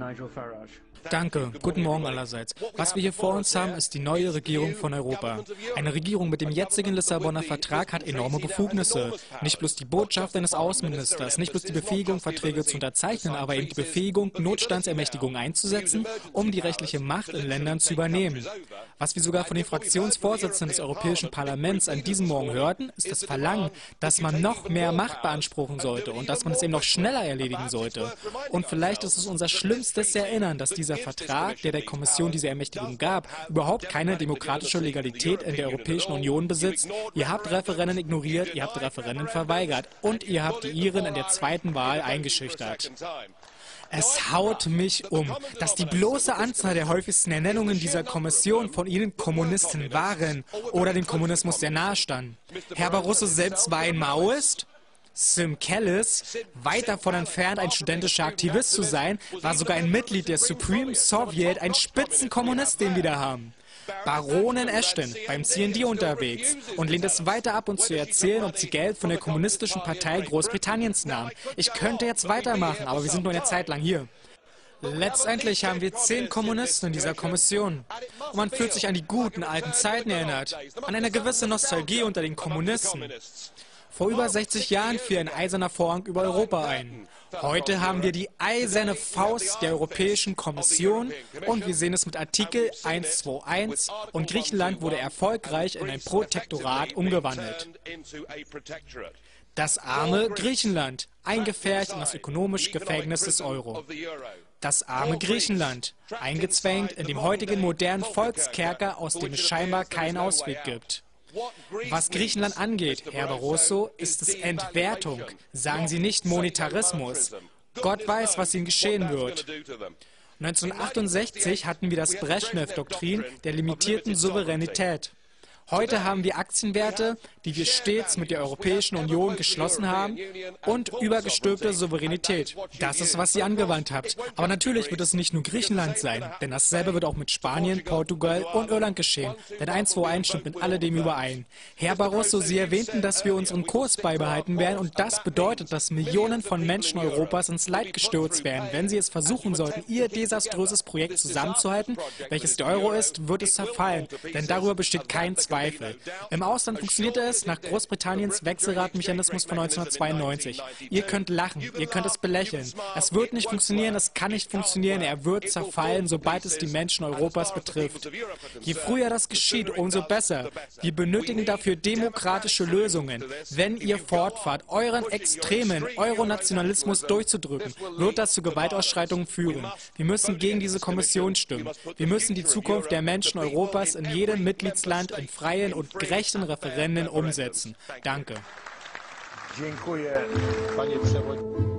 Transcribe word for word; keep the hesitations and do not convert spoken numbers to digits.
Nigel Farage. Danke. Guten Morgen allerseits. Was wir hier vor uns haben, ist die neue Regierung von Europa. Eine Regierung mit dem jetzigen Lissabonner Vertrag hat enorme Befugnisse. Nicht bloß die Botschaft eines Außenministers, nicht bloß die Befähigung, Verträge zu unterzeichnen, aber eben die Befähigung, Notstandsermächtigungen einzusetzen, um die rechtliche Macht in Ländern zu übernehmen. Was wir sogar von den Fraktionsvorsitzenden des Europäischen Parlaments an diesem Morgen hörten, ist das Verlangen, dass man noch mehr Macht beanspruchen sollte und dass man es eben noch schneller erledigen sollte. Und vielleicht ist es unser schlimmstes Erinnern, dass dieser Vertrag, der der Kommission diese Ermächtigung gab, überhaupt keine demokratische Legalität in der Europäischen Union besitzt. Ihr habt Referenden ignoriert, ihr habt Referenden verweigert und ihr habt die Iren in der zweiten Wahl eingeschüchtert. Es haut mich um, dass die bloße Anzahl der häufigsten Ernennungen dieser Kommission von Ihnen Kommunisten waren oder dem Kommunismus sehr nahe standen. Herr Barroso selbst war ein Maoist? Sim Kellis, weit davon entfernt, ein studentischer Aktivist zu sein, war sogar ein Mitglied der Supreme Soviet, ein Spitzenkommunist, den wir da haben. Baronin Ashton beim C N D unterwegs und lehnt es weiter ab, uns zu erzählen, ob sie Geld von der Kommunistischen Partei Großbritanniens nahm. Ich könnte jetzt weitermachen, aber wir sind nur eine Zeit lang hier. Letztendlich haben wir zehn Kommunisten in dieser Kommission. Und man fühlt sich an die guten alten Zeiten erinnert, an eine gewisse Nostalgie unter den Kommunisten. Vor über sechzig Jahren fiel ein eiserner Vorhang über Europa ein. Heute haben wir die eiserne Faust der Europäischen Kommission und wir sehen es mit Artikel hundertzweiundundzwanzig und Griechenland wurde erfolgreich in ein Protektorat umgewandelt. Das arme Griechenland, eingepfercht in das ökonomische Gefängnis des Euro. Das arme Griechenland, eingezwängt in dem heutigen modernen Volkskerker, aus dem es scheinbar keinen Ausweg gibt. Was Griechenland angeht, Herr Barroso, ist es Entwertung. Sagen Sie nicht Monetarismus. Gott weiß, was Ihnen geschehen wird. neunzehnhundertachtundsechzig hatten wir das Breschnew-Doktrin der limitierten Souveränität. Heute haben wir Aktienwerte, die wir stets mit der Europäischen Union geschlossen haben und übergestülpte Souveränität. Das ist, was ihr angewandt habt. Aber natürlich wird es nicht nur Griechenland sein, denn dasselbe wird auch mit Spanien, Portugal und Irland geschehen. Denn hundertzweiundundzwanzig stimmt mit alledem überein. Herr Barroso, Sie erwähnten, dass wir unseren Kurs beibehalten werden und das bedeutet, dass Millionen von Menschen Europas ins Leid gestürzt werden. Wenn sie es versuchen sollten, ihr desaströses Projekt zusammenzuhalten, welches der Euro ist, wird es zerfallen. Denn darüber besteht kein Zweifel. Im Ausland funktionierte es nach Großbritanniens Wechselradmechanismus von neunzehnhundertzweiundneunzig. Ihr könnt lachen, ihr könnt es belächeln. Es wird nicht funktionieren, es kann nicht funktionieren, er wird zerfallen, sobald es die Menschen Europas betrifft. Je früher das geschieht, umso besser. Wir benötigen dafür demokratische Lösungen. Wenn ihr fortfahrt, euren extremen Euronationalismus durchzudrücken, wird das zu Gewaltausschreitungen führen. Wir müssen gegen diese Kommission stimmen. Wir müssen die Zukunft der Menschen Europas in jedem Mitgliedsland in freien und gerechten Referenden umsetzen. Danke. Dziękuję, panie przewodniczący.